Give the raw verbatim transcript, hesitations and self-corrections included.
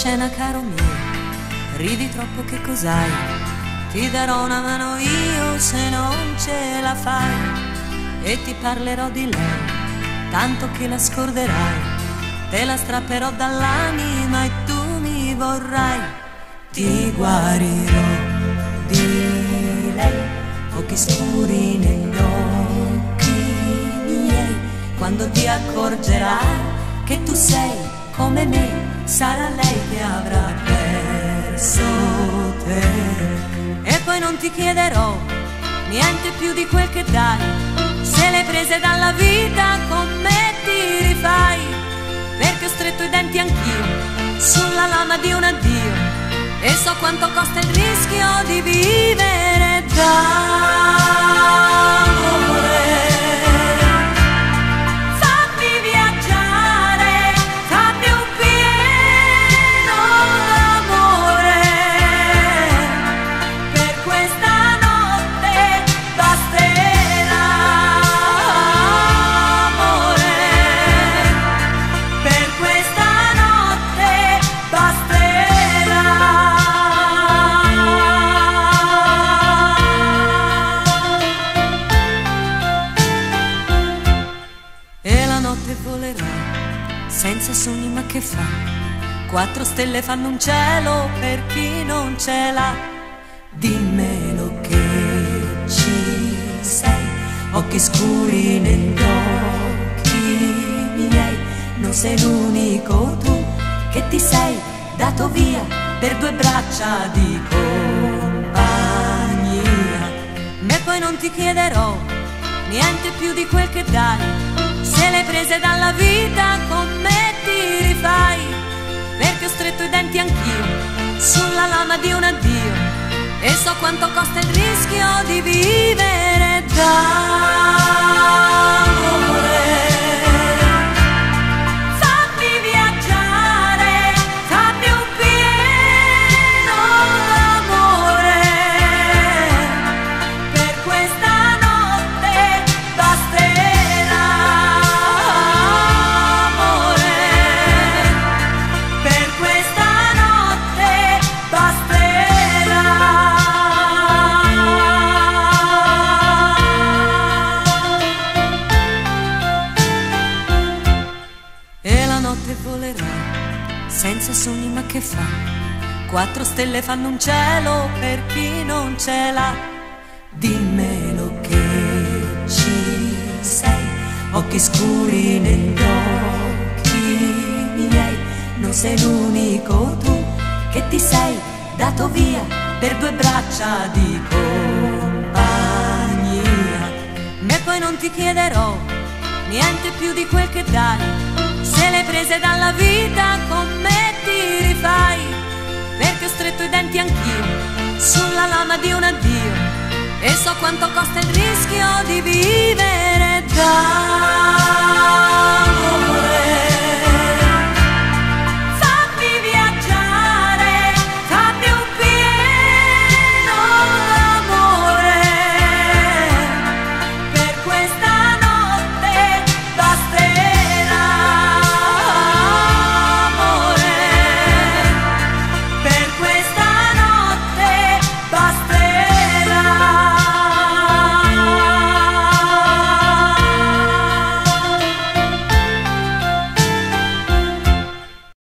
scena, caro mio, ridi troppo, che cos'hai? Ti darò una mano io se non ce la fai, e ti parlerò di lei, tanto che la scorderai. Te la strapperò dall'anima e tu mi vorrai. Ti guarirò di lei, occhi scuri negli occhi miei. Quando ti accorgerai che tu sei come me, sarà lei che avrà perso te. E poi non ti chiederò niente più di quel che dai, se le prese dalla vita con me ti rifai, perché ho stretto i denti anch'io sulla lama di un addio, e so quanto costa il rischio di vivere d'amore. Senza sogni, ma che fa? Quattro stelle fanno un cielo per chi non ce l'ha. Dimmelo che ci sei, occhi scuri negli occhi miei. Non sei l'unico tu che ti sei dato via per due braccia di compagnia. E poi non ti chiederò niente più di quel che dai, se le prese dalla vita con me ti rifai, perché ho stretto i denti anch'io sulla lama di un addio, e so quanto costa il rischio di vivere d'amore. Senza sogni, ma che fa? Quattro stelle fanno un cielo per chi non ce l'ha. Dimmelo che ci sei, occhi scuri negli occhi miei. Non sei l'unico tu che ti sei dato via per due braccia di compagnia. E poi non ti chiederò niente più di quel che dai, se le prese dalla vita con me ti rifai, perché ho stretto i denti anch'io sulla lama di un addio, e so quanto costa il rischio di vivere da